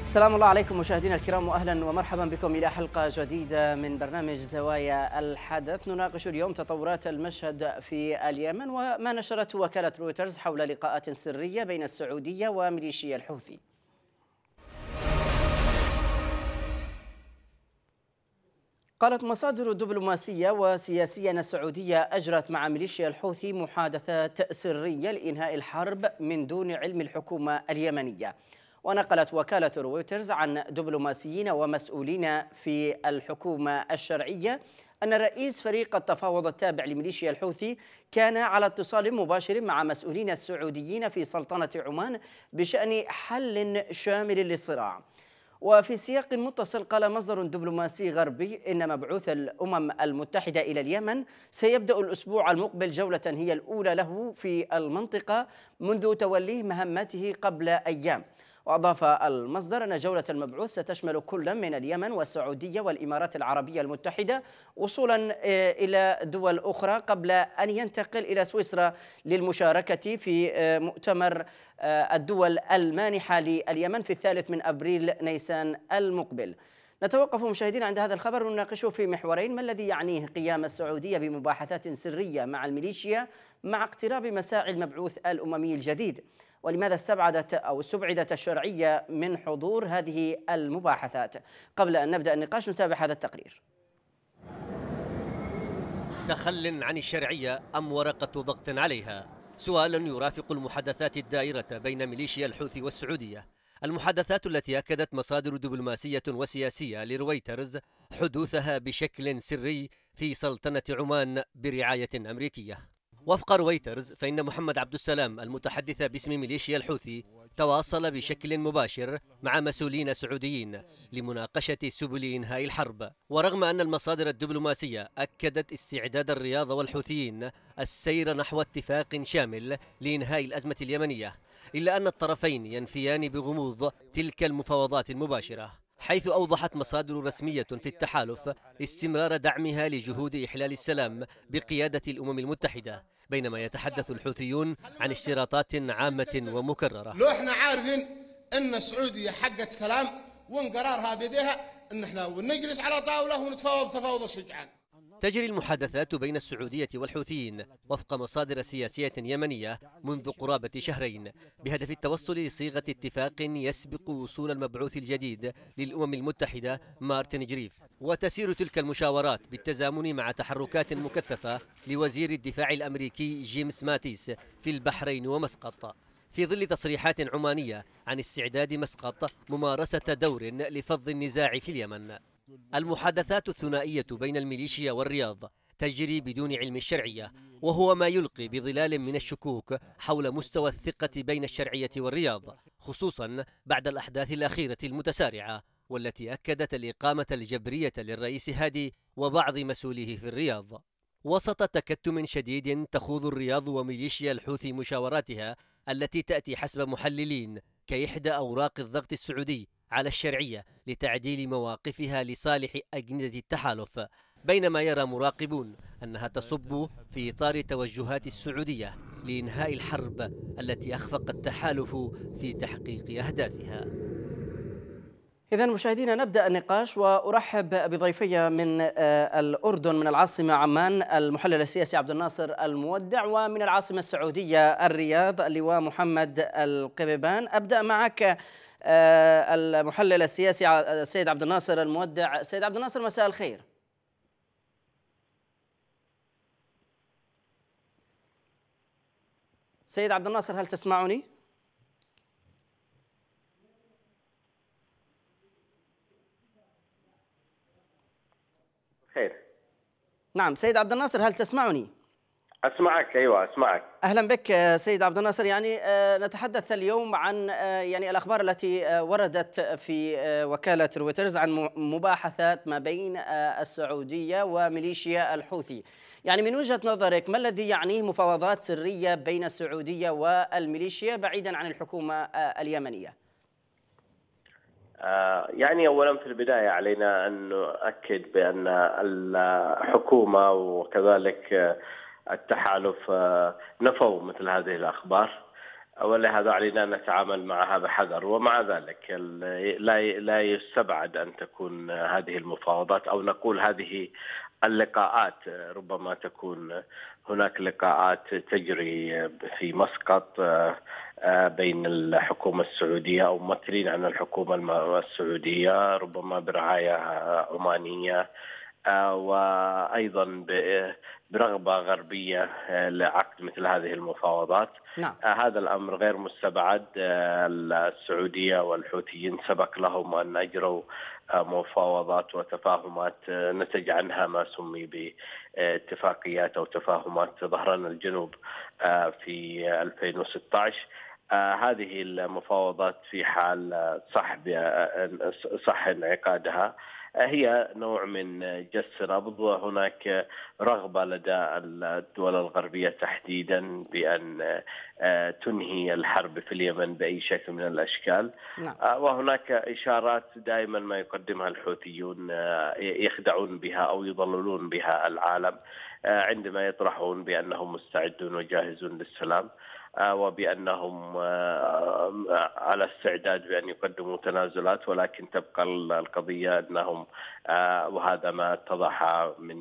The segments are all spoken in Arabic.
السلام الله عليكم مشاهدينا الكرام، واهلا ومرحبا بكم الى حلقه جديده من برنامج زوايا الحدث. نناقش اليوم تطورات المشهد في اليمن وما نشرته وكاله رويترز حول لقاءات سريه بين السعوديه وميليشيا الحوثي. قالت مصادر دبلوماسية وسياسية أن السعودية أجرت مع ميليشيا الحوثي محادثات سرية لإنهاء الحرب من دون علم الحكومة اليمنية. ونقلت وكالة رويترز عن دبلوماسيين ومسؤولين في الحكومة الشرعية أن رئيس فريق التفاوض التابع لميليشيا الحوثي كان على اتصال مباشر مع مسؤولين السعوديين في سلطنة عمان بشأن حل شامل للصراع. وفي سياق متصل قال مصدر دبلوماسي غربي إن مبعوث الأمم المتحدة إلى اليمن سيبدأ الأسبوع المقبل جولة هي الأولى له في المنطقة منذ توليه مهمته قبل أيام. وأضاف المصدر أن جولة المبعوث ستشمل كل من اليمن والسعودية والإمارات العربية المتحدة وصولا إلى دول أخرى قبل أن ينتقل إلى سويسرا للمشاركة في مؤتمر الدول المانحة لليمن في 3 أبريل نيسان المقبل. نتوقف مشاهدينا عند هذا الخبر ونناقشه في محورين: ما الذي يعنيه قيام السعودية بمباحثات سرية مع الميليشيا مع اقتراب مساعي المبعوث الأممي الجديد؟ ولماذا استبعدت الشرعية من حضور هذه المباحثات؟ قبل أن نبدأ النقاش نتابع هذا التقرير. تخل عن الشرعية أم ورقة ضغط عليها؟ سؤال يرافق المحادثات الدائرة بين ميليشيا الحوثي والسعودية، المحادثات التي أكدت مصادر دبلوماسية وسياسية لرويترز حدوثها بشكل سري في سلطنة عمان برعاية أمريكية. وفق رويترز فإن محمد عبد السلام المتحدث باسم ميليشيا الحوثي تواصل بشكل مباشر مع مسؤولين سعوديين لمناقشة سبل إنهاء الحرب. ورغم أن المصادر الدبلوماسية أكدت استعداد الرياض والحوثيين السير نحو اتفاق شامل لإنهاء الأزمة اليمنية، إلا أن الطرفين ينفيان بغموض تلك المفاوضات المباشرة، حيث أوضحت مصادر رسمية في التحالف استمرار دعمها لجهود إحلال السلام بقيادة الأمم المتحدة، بينما يتحدث الحوثيون عن اشتراطات عامة ومكررة. لو احنا عارفين ان السعودية حقت سلام وان قرارها بيديها ان احنا نجلس على طاولة ونتفاوض تفاوض الشجعان. تجري المحادثات بين السعودية والحوثيين وفق مصادر سياسية يمنية منذ قرابة شهرين بهدف التوصل لصيغة اتفاق يسبق وصول المبعوث الجديد للأمم المتحدة مارتن جريف. وتسير تلك المشاورات بالتزامن مع تحركات مكثفة لوزير الدفاع الأمريكي جيمس ماتيس في البحرين ومسقط، في ظل تصريحات عمانية عن استعداد مسقط ممارسة دور لفض النزاع في اليمن. المحادثات الثنائية بين الميليشيا والرياض تجري بدون علم الشرعية، وهو ما يلقي بظلال من الشكوك حول مستوى الثقة بين الشرعية والرياض، خصوصا بعد الأحداث الأخيرة المتسارعة والتي أكدت الإقامة الجبرية للرئيس هادي وبعض مسؤوليه في الرياض. وسط تكتم شديد تخوض الرياض وميليشيا الحوثي مشاوراتها التي تأتي حسب محللين كإحدى أوراق الضغط السعودي على الشرعية لتعديل مواقفها لصالح أجندة التحالف، بينما يرى مراقبون أنها تصب في إطار توجهات السعودية لإنهاء الحرب التي أخفق التحالف في تحقيق أهدافها. إذن مشاهدينا نبدأ النقاش، وأرحب بضيفي من الأردن من العاصمة عمان المحلل السياسي عبد الناصر المودع، ومن العاصمة السعودية الرياض اللواء محمد القبيبان. أبدأ معك المحلل السياسي السيد عبد الناصر المودع. سيد عبد الناصر، مساء الخير. سيد عبد الناصر، هل تسمعني؟ خير. نعم سيد عبد الناصر، هل تسمعني؟ أسمعك. أيوة أسمعك. أهلا بك سيد عبد الناصر. نتحدث اليوم عن الأخبار التي وردت في وكالة رويترز عن مباحثات ما بين السعودية وميليشيا الحوثي. من وجهة نظرك ما الذي يعنيه مفاوضات سرية بين السعودية والميليشيا بعيدا عن الحكومة اليمنية؟ أولا في البداية علينا أن نؤكد بأن الحكومة وكذلك التحالف نفوا مثل هذه الأخبار. ولهذا علينا أن نتعامل معها بحذر. ومع ذلك لا يستبعد أن تكون هذه المفاوضات، أو نقول هذه اللقاءات، ربما تكون هناك لقاءات تجري في مسقط بين الحكومة السعودية أو ممثلين عن الحكومة السعودية، ربما برعاية عمانية، وأيضا برغبة غربية لعقد مثل هذه المفاوضات. نعم. هذا الأمر غير مستبعد. السعودية والحوثيين سبق لهم أن أجروا مفاوضات وتفاهمات نتج عنها ما سمي باتفاقيات أو تفاهمات ظهران الجنوب في 2016. هذه المفاوضات في حال صح انعقادها هي نوع من جس نبض، وهناك رغبة لدى الدول الغربية تحديدا بأن تنهي الحرب في اليمن بأي شكل من الأشكال. نعم. وهناك إشارات دائما ما يقدمها الحوثيون يخدعون بها أو يضللون بها العالم عندما يطرحون بأنهم مستعدون وجاهزون للسلام، وبأنهم على استعداد بأن يقدموا تنازلات، ولكن تبقى القضية أنهم، وهذا ما اتضح من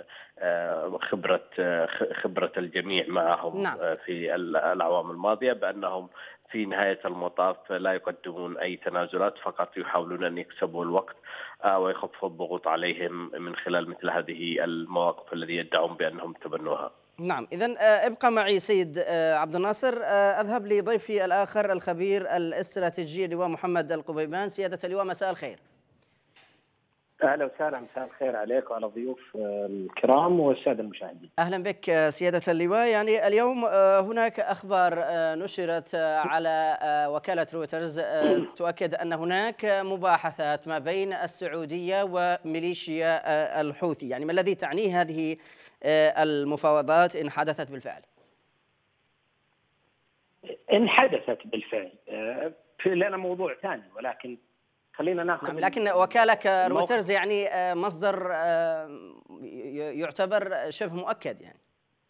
خبرة الجميع معهم نعم. في الأعوام الماضية، بأنهم في نهاية المطاف لا يقدمون أي تنازلات، فقط يحاولون أن يكسبوا الوقت ويخففوا الضغوط عليهم من خلال مثل هذه المواقف التي يدعون بأنهم تبنوها. نعم. إذن ابقى معي سيد عبد الناصر. أذهب لضيفي الآخر الخبير الاستراتيجي اللواء محمد القبيبان. سيادة اللواء، مساء الخير. أهلا وسهلا، مساء الخير عليك وعلى الضيوف الكرام والسادة المشاهدين. أهلا بك سيادة اللواء. يعني اليوم هناك أخبار نشرت على وكالة رويترز تؤكد أن هناك مباحثات ما بين السعودية وميليشيا الحوثي. يعني ما الذي تعنيه هذه المفاوضات إن حدثت بالفعل؟ إن حدثت بالفعل لنا موضوع ثاني، ولكن خلينا ناخذ. نعم، لكن وكالة رويترز يعني مصدر يعتبر شبه مؤكد. يعني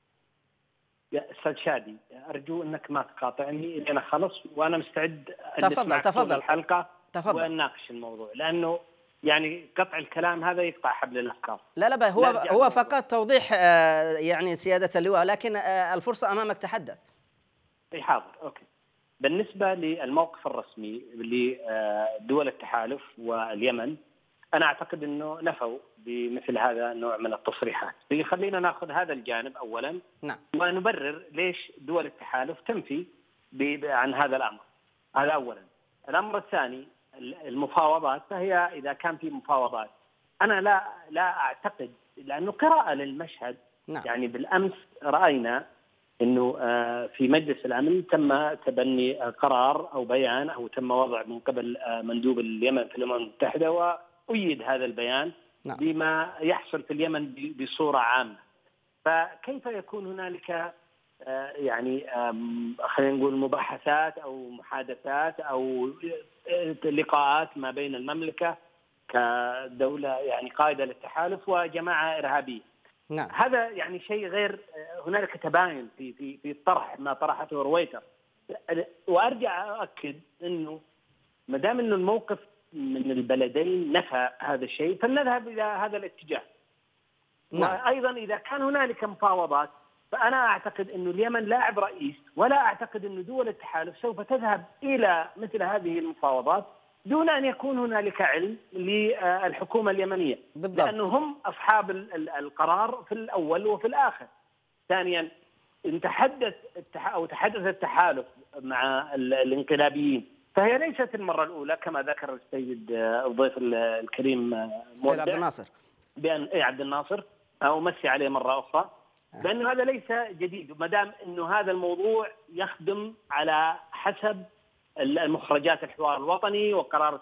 يا أستاذ شادي، أرجو أنك ما تقاطعني لأن أنا خلص وأنا مستعد تفضل الحلقة تفضل ونناقش الموضوع، لأنه يعني قطع الكلام هذا يقطع حبل الأفكار. لا هو فقط توضيح يعني سيادة اللواء، لكن الفرصة أمامك، تحدث. أي حاضر، أوكي. بالنسبة للموقف الرسمي لدول التحالف واليمن، أنا أعتقد أنه نفوا بمثل هذا النوع من التصريحات. خلينا نأخذ هذا الجانب أولا. نعم. ونبرر ليش دول التحالف تنفي عن هذا الأمر. هذا أولا. الأمر الثاني، المفاوضات، فهي إذا كان في مفاوضات، أنا لا أعتقد، لأنه قراءة للمشهد. نعم. يعني بالأمس رأينا أنه في مجلس الأمن تم تبني قرار أو بيان، أو تم وضع من قبل مندوب اليمن في الأمم المتحدة، وأيد هذا البيان. نعم. بما يحصل في اليمن بصورة عامة. فكيف يكون هنالك يعني خلينا نقول مباحثات أو محادثات أو لقاءات ما بين المملكة كدولة يعني قائدة للتحالف وجماعة إرهابية؟ نعم. هذا يعني شيء غير. هنالك تباين في الطرح ما طرحته رويتر. وأرجع أؤكد أنه ما دام أنه الموقف من البلدين نفى هذا الشيء، فلنذهب إلى هذا الاتجاه. نعم. وأيضا إذا كان هنالك مفاوضات، فأنا أعتقد أنه اليمن لاعب رئيس، ولا أعتقد أن دول التحالف سوف تذهب إلى مثل هذه المفاوضات دون أن يكون هنالك علم للحكومة اليمنية. بالضبط. لأنه هم أصحاب القرار في الأول وفي الآخر. ثانيا، إن تحدث التحالف مع الانقلابيين، فهي ليست المرة الأولى كما ذكر السيد الضيف الكريم سيد عبد الناصر، بأن عبد الناصر أمسي عليه مرة أخرى، لأنه هذا ليس جديد، ما دام أنه هذا الموضوع يخدم على حسب المخرجات الحوار الوطني وقرار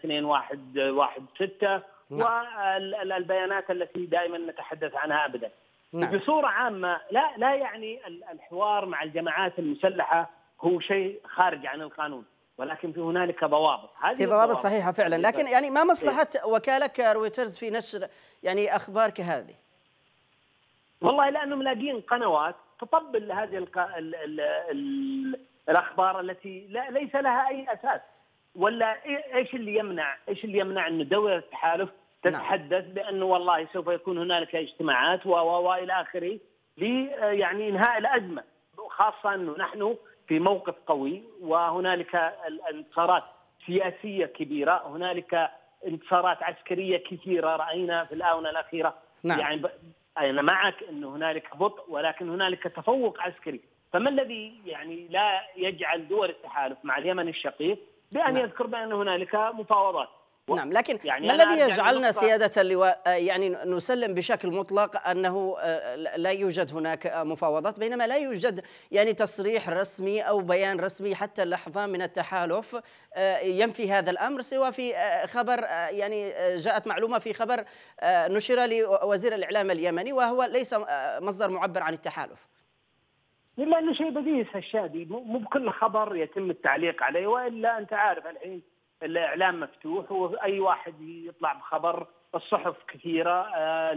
2216 والبيانات التي دائما نتحدث عنها أبدا. نعم. بصورة عامة لا يعني الحوار مع الجماعات المسلحة هو شيء خارج عن القانون، ولكن في هنالك ضوابط. في ضوابط صحيحة فعلا، لكن يعني ما مصلحة وكالة رويترز في نشر يعني أخبار كهذه؟ والله لأنهم لاقين قنوات تطبل هذه الأخبار التي ليس لها أي أساس. ولا إيش اللي يمنع أن دولة التحالف تتحدث بأنه والله سوف يكون هنالك اجتماعات وإلى آخره يعني إنهاء الأزمة، خاصة أنه نحن في موقف قوي وهنالك انتصارات سياسية كبيرة، هنالك انتصارات عسكرية كثيرة رأينا في الآونة الأخيرة. نعم. يعني أنا معك أن هنالك بطء ولكن هنالك تفوق عسكري، فما الذي يعني لا يجعل دول التحالف مع اليمن الشقيق بأن يذكر بأن هنالك مفاوضات؟ نعم، لكن يعني ما الذي يجعلنا سيادة اللواء يعني نسلم بشكل مطلق أنه لا يوجد هناك مفاوضات، بينما لا يوجد يعني تصريح رسمي أو بيان رسمي حتى اللحظة من التحالف ينفي هذا الأمر، سوى في خبر يعني جاءت معلومة في خبر نشر لوزير الإعلام اليمني وهو ليس مصدر معبر عن التحالف. لأنه شيء بديهي الشادي، مو بكل خبر يتم التعليق عليه، وإلا أنت عارف الحين الإعلام مفتوح وأي واحد يطلع بخبر، الصحف كثيرة،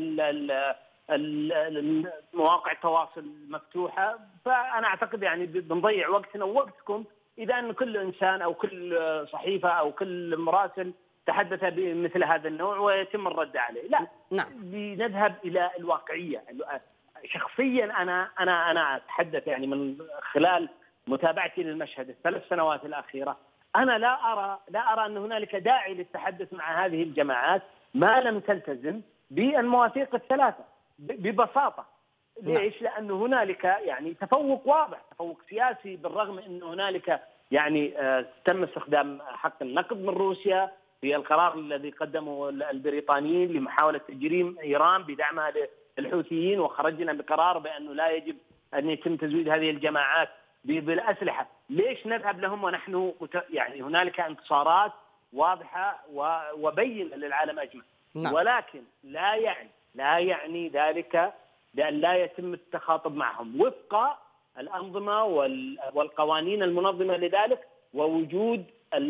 مواقع التواصل مفتوحة. فأنا أعتقد يعني بنضيع وقتنا ووقتكم إذا أن كل إنسان أو كل صحيفة أو كل مراسل تحدث بمثل هذا النوع ويتم الرد عليه. لا، لنذهب إلى الواقعية. شخصيا أنا أتحدث يعني من خلال متابعتي للمشهد الثلاث سنوات الأخيرة، أنا لا أرى أن هنالك داعي للتحدث مع هذه الجماعات ما لم تلتزم بالمواثيق الثلاثة ببساطة. ليش؟ لأن هنالك يعني تفوق واضح، تفوق سياسي، بالرغم أن هنالك يعني تم استخدام حق النقد من روسيا في القرار الذي قدمه البريطانيين لمحاولة تجريم إيران بدعمها للحوثيين، وخرجنا بقرار بأنه لا يجب أن يتم تزويد هذه الجماعات بالأسلحة. ليش نذهب لهم ونحن يعني هنالك انتصارات واضحة وبينة للعالم أجمع؟ ولكن لا يعني ذلك بأن لا يتم التخاطب معهم وفق الأنظمة والقوانين المنظمة لذلك، ووجود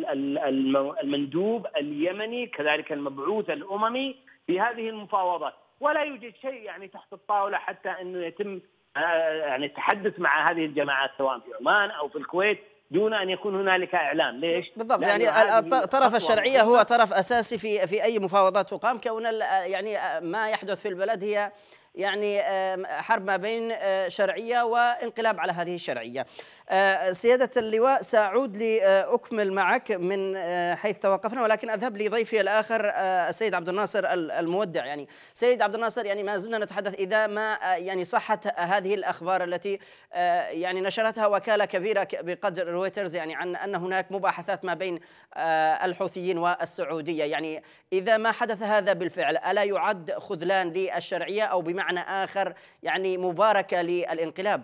المندوب اليمني كذلك المبعوث الأممي في هذه المفاوضات. ولا يوجد شيء يعني تحت الطاولة حتى أنه يتم يعني التحدث مع هذه الجماعات سواء في عمان أو في الكويت دون أن يكون هنالك إعلام. ليش؟ بالضبط، يعني الطرف الشرعية هو طرف أساسي في أي مفاوضات تقام، كون يعني ما يحدث في البلد هي يعني حرب ما بين شرعية وانقلاب على هذه الشرعية. سيادة اللواء، سأعود لأكمل معك من حيث توقفنا، ولكن أذهب لضيفي الآخر السيد عبد الناصر المودع. يعني سيد عبد الناصر، يعني ما زلنا نتحدث إذا ما يعني صحت هذه الأخبار التي يعني نشرتها وكالة كبيرة بقدر رويترز، يعني عن أن هناك مباحثات ما بين الحوثيين والسعودية، يعني إذا ما حدث هذا بالفعل ألا يعد خذلان للشرعية أو بمعنى آخر يعني مباركة للانقلاب؟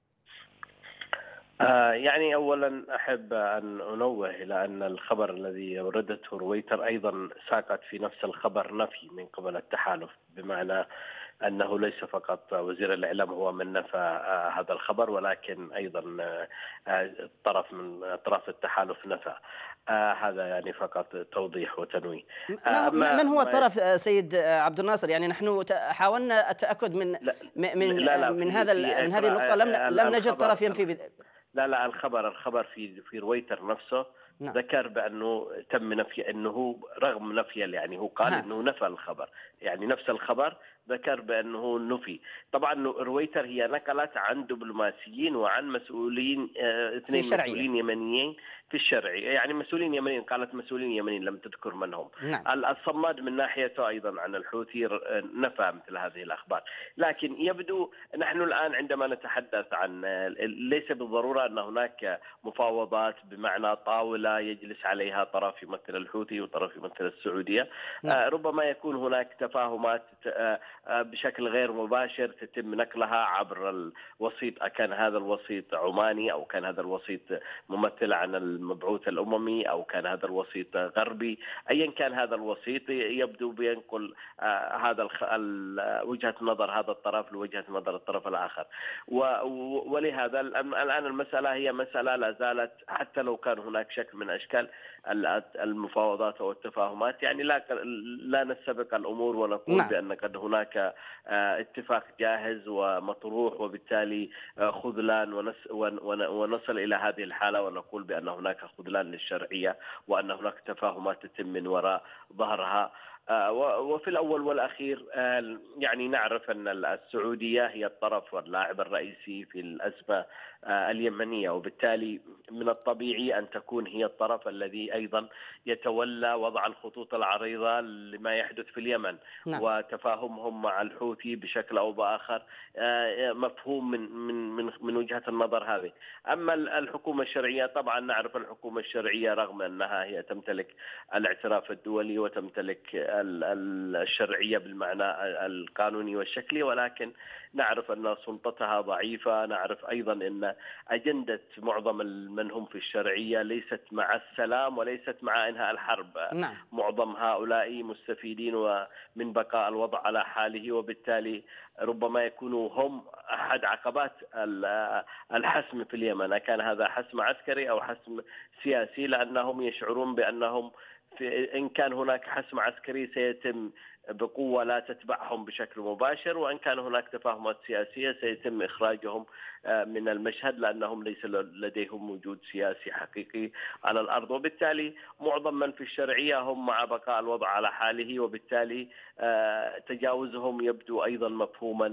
يعني أولا أحب أن أنوه إلى أن الخبر الذي وردته رويتر أيضا ساقت في نفس الخبر نفي من قبل التحالف، بمعنى أنه ليس فقط وزير الإعلام هو من نفى هذا الخبر، ولكن أيضا طرف من أطراف التحالف نفى. هذا يعني فقط توضيح وتنويه. من هو الطرف سيد عبد الناصر؟ يعني نحن حاولنا التأكد من هذه النقطة، لم نجد طرف ينفي لا الخبر في رويتر نفسه ذكر بأنه تم نفي، أنه رغم نفي يعني هو قال أنه نفى الخبر، يعني نفس الخبر ذكر بأنه نفي. طبعا رويتر هي نقلت عن دبلوماسيين وعن مسؤولين، اثنين مسؤولين يمنيين في الشرعي، يعني مسؤولين يمنيين، قالت مسؤولين يمنيين لم تذكر من هم. الصماد من ناحيته أيضا عن الحوثي نفى مثل هذه الأخبار. لكن يبدو نحن الآن عندما نتحدث عن ليس بالضرورة أن هناك مفاوضات بمعنى طاولة يجلس عليها طرف يمثل الحوثي وطرف يمثل السعودية. ربما يكون هناك تفاهمات بشكل غير مباشر تتم نقلها عبر الوسيط، كان هذا الوسيط عماني أو كان هذا الوسيط ممثل عن المبعوث الأممي أو كان هذا الوسيط غربي، أيا كان هذا الوسيط يبدو بينقل هذا وجهة نظر هذا الطرف لوجهة نظر الطرف الآخر. ولهذا الآن المسألة هي مسألة لا زالت، حتى لو كان هناك شكل من أشكال المفاوضات أو التفاهمات، يعني لا نستبق الأمور ونقول بأن قد هناك هناك اتفاق جاهز ومطروح، وبالتالي خذلان ونصل إلى هذه الحالة ونقول بأن هناك خذلان للشرعية وأن هناك تفاهمات تتم من وراء ظهرها. وفي الأول والأخير يعني نعرف أن السعودية هي الطرف واللاعب الرئيسي في الأزمة اليمنية، وبالتالي من الطبيعي أن تكون هي الطرف الذي أيضا يتولى وضع الخطوط العريضة لما يحدث في اليمن. نعم. وتفاهمهم مع الحوثي بشكل أو بآخر مفهوم من وجهة النظر هذه. أما الحكومة الشرعية، طبعا نعرف الحكومة الشرعية رغم أنها هي تمتلك الاعتراف الدولي وتمتلك الشرعية بالمعنى القانوني والشكلي، ولكن نعرف أن سلطتها ضعيفة. نعرف أيضا أن أجندة معظم من هم في الشرعية ليست مع السلام وليست مع إنهاء الحرب. نعم. معظم هؤلاء مستفيدين من بقاء الوضع على حاله، وبالتالي ربما يكونوا هم أحد عقبات الحسم في اليمن، كان هذا حسم عسكري أو حسم سياسي، لأنهم يشعرون بأنهم إن كان هناك حسم عسكري سيتم بقوة لا تتبعهم بشكل مباشر، وإن كان هناك تفاهمات سياسية سيتم إخراجهم من المشهد لأنهم ليس لديهم وجود سياسي حقيقي على الأرض. وبالتالي معظم من في الشرعية هم مع بقاء الوضع على حاله، وبالتالي تجاوزهم يبدو أيضا مفهوما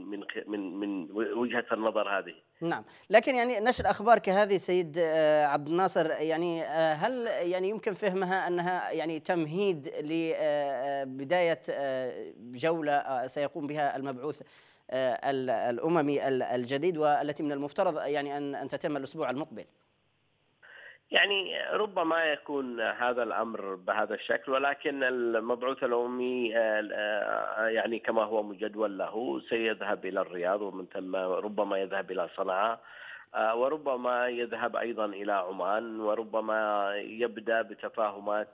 من وجهة النظر هذه. نعم، لكن يعني نشر أخبار كهذه سيد عبد الناصر، يعني هل يعني يمكن فهمها أنها يعني تمهيد لبداية جولة سيقوم بها المبعوث الأممي الجديد والتي من المفترض يعني أن تتم الأسبوع المقبل؟ يعني ربما يكون هذا الأمر بهذا الشكل، ولكن المبعوث الأممي يعني كما هو مجدول له سيذهب إلى الرياض، ومن ثم ربما يذهب إلى صنعاء، وربما يذهب أيضا إلى عمان، وربما يبدأ بتفاهمات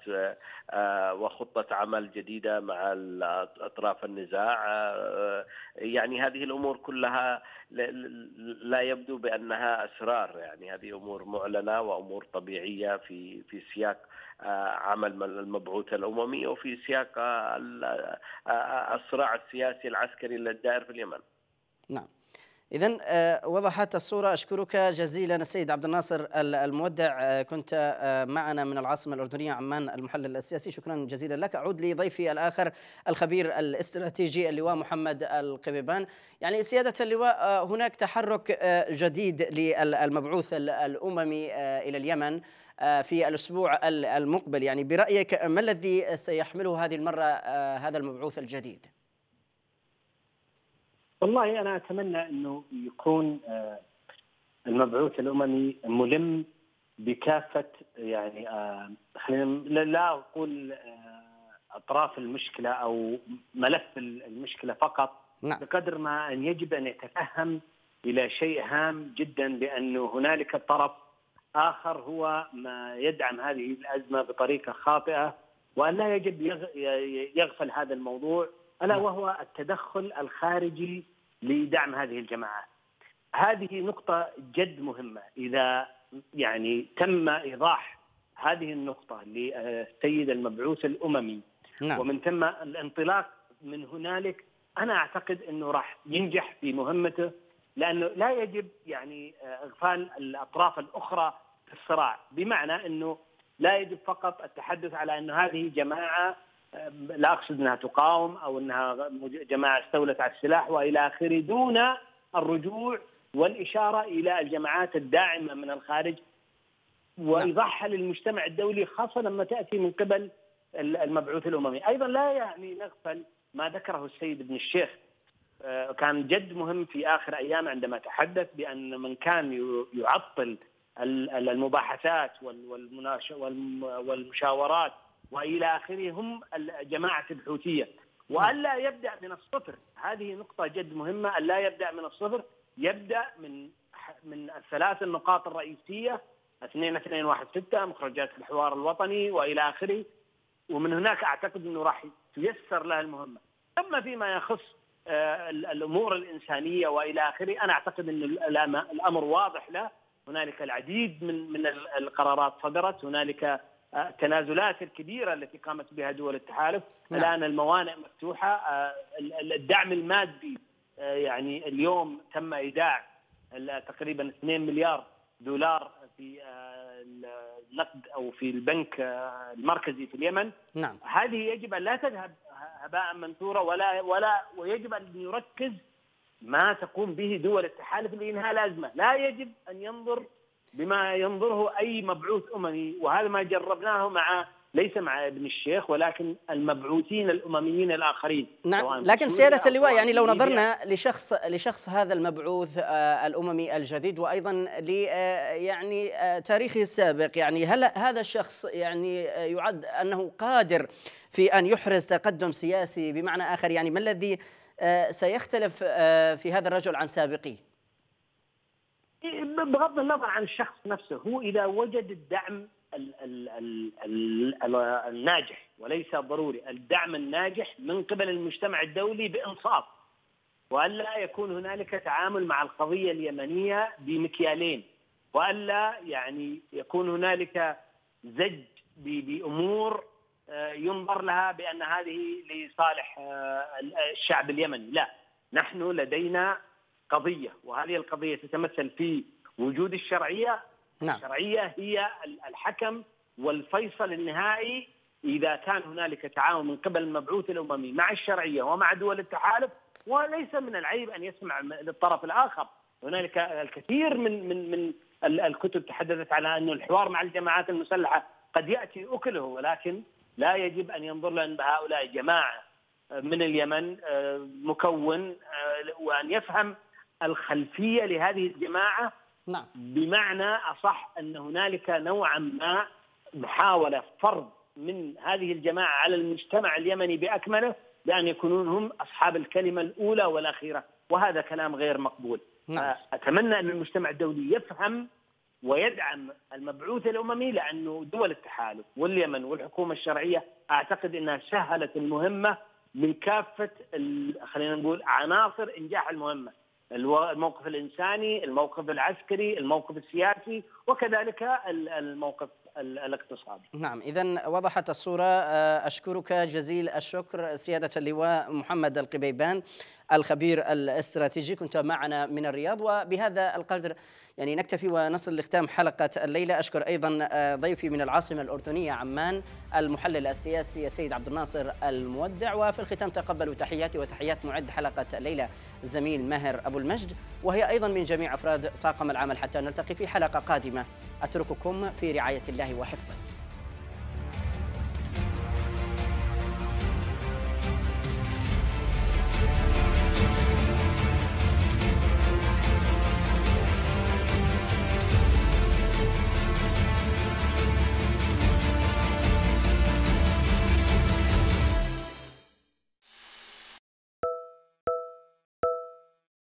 وخطة عمل جديدة مع أطراف النزاع. يعني هذه الأمور كلها لا يبدو بأنها أسرار، يعني هذه أمور معلنة وأمور طبيعية في سياق عمل المبعوث الأممي وفي سياق الصراع السياسي العسكري الدائر في اليمن. نعم، إذن وضحت الصورة. أشكرك جزيلا السيد عبد الناصر المودع، كنت معنا من العاصمة الأردنية عمان، المحلل السياسي. شكرا جزيلا لك. أعود لضيفي الآخر الخبير الاستراتيجي اللواء محمد القبيبان. يعني سيادة اللواء، هناك تحرك جديد للمبعوث الأممي إلى اليمن في الأسبوع المقبل، يعني برأيك ما الذي سيحمله هذه المرة هذا المبعوث الجديد؟ والله أنا أتمنى أنه يكون المبعوث الأممي ملم بكافة، يعني خلينا لا أقول أطراف المشكلة أو ملف المشكلة فقط، نعم، بقدر ما أن يجب أن يتفهم إلى شيء هام جدا، بأنه هنالك طرف آخر هو ما يدعم هذه الأزمة بطريقة خاطئة، وأن لا يجب يغفل هذا الموضوع، ألا وهو التدخل الخارجي لدعم هذه الجماعات. هذه نقطة جد مهمة. إذا يعني تم إيضاح هذه النقطة للسيد المبعوث الأممي، نعم، ومن ثم الانطلاق من هنالك، أنا أعتقد أنه راح ينجح في مهمته، لأنه لا يجب يعني إغفال الأطراف الأخرى في الصراع، بمعنى أنه لا يجب فقط التحدث على أن هذه جماعة، لا أقصد أنها تقاوم أو أنها جماعة استولت على السلاح وإلى آخره، دون الرجوع والإشارة إلى الجماعات الداعمة من الخارج وإيضاحها للمجتمع الدولي، خاصة لما تأتي من قبل المبعوث الأممي. أيضا لا يعني نغفل ما ذكره السيد ابن الشيخ، كان جد مهم في آخر أيام عندما تحدث بأن من كان يعطل المباحثات والمشاورات وإلى آخره هم الجماعة الحوثية، وألا يبدأ من الصفر. هذه نقطة جد مهمة، ألا يبدأ من الصفر، يبدأ من الثلاث النقاط الرئيسية: 2216 مخرجات الحوار الوطني وإلى آخره، ومن هناك أعتقد أنه راح تيسر له المهمة. أما فيما يخص الأمور الإنسانية وإلى آخره، أنا أعتقد أن الأمر واضح له. هنالك العديد من القرارات صدرت، هنالك التنازلات الكبيرة التي قامت بها دول التحالف. الآن الموانئ مفتوحة، الدعم المادي يعني اليوم تم إيداع تقريبا 2 مليار دولار في النقد أو في البنك المركزي في اليمن. نعم. هذه يجب أن لا تذهب هباء منثورا، ويجب أن يركز ما تقوم به دول التحالف لإنهاء الأزمة. لا يجب أن ينظر بما ينظره أي مبعوث أممي، وهذا ما جربناه ليس مع ابن الشيخ ولكن المبعوثين الأمميين الآخرين. نعم، لكن سيادة اللواء يعني لو نظرنا لشخص هذا المبعوث الأممي الجديد وأيضا يعني تاريخه السابق، يعني هل هذا الشخص يعني يعد أنه قادر في أن يحرز تقدم سياسي؟ بمعنى آخر يعني ما الذي سيختلف في هذا الرجل عن سابقيه؟ بغض النظر عن الشخص نفسه، هو إذا وجد الدعم الناجح، وليس ضروري الدعم الناجح من قبل المجتمع الدولي بإنصاف، وألا يكون هنالك تعامل مع القضية اليمنية بمكيالين، وألا يعني يكون هنالك زج بأمور ينظر لها بأن هذه لصالح الشعب اليمني. لا، نحن لدينا قضية، وهذه القضية تتمثل في وجود الشرعية. نعم. الشرعية هي الحكم والفيصل النهائي. إذا كان هنالك تعاون من قبل المبعوث الأممي مع الشرعية ومع دول التحالف، وليس من العيب أن يسمع للطرف الآخر. هنالك الكثير من الكتب تحدثت على أن الحوار مع الجماعات المسلحة قد يأتي أكله، ولكن لا يجب أن ينظر لأن هؤلاء جماعة من اليمن مكون، وأن يفهم الخلفية لهذه الجماعة. نعم. بمعنى أصح أن هنالك نوعا ما محاولة فرض من هذه الجماعة على المجتمع اليمني بأكمله بأن يكونون هم أصحاب الكلمة الأولى والأخيرة، وهذا كلام غير مقبول. نعم. أتمنى أن المجتمع الدولي يفهم ويدعم المبعوث الأممي، لأنه دول التحالف واليمن والحكومة الشرعية أعتقد أنها سهلت المهمة من كافة خلينا نقول عناصر إنجاح المهمة: الموقف الإنساني، الموقف العسكري، الموقف السياسي، وكذلك الموقف الاقتصادي. نعم، إذن وضحت الصورة. أشكرك جزيل الشكر سيادة اللواء محمد القبيبان الخبير الاستراتيجي، كنت معنا من الرياض. وبهذا القدر يعني نكتفي ونصل لختام حلقة الليلة. أشكر أيضا ضيفي من العاصمة الأردنية عمان المحلل السياسي السيد عبد الناصر المودع. وفي الختام تقبلوا تحياتي وتحيات معد حلقة الليلة الزميل ماهر أبو المجد، وهي أيضا من جميع أفراد طاقم العمل. حتى نلتقي في حلقة قادمة، أترككم في رعاية الله وحفظه.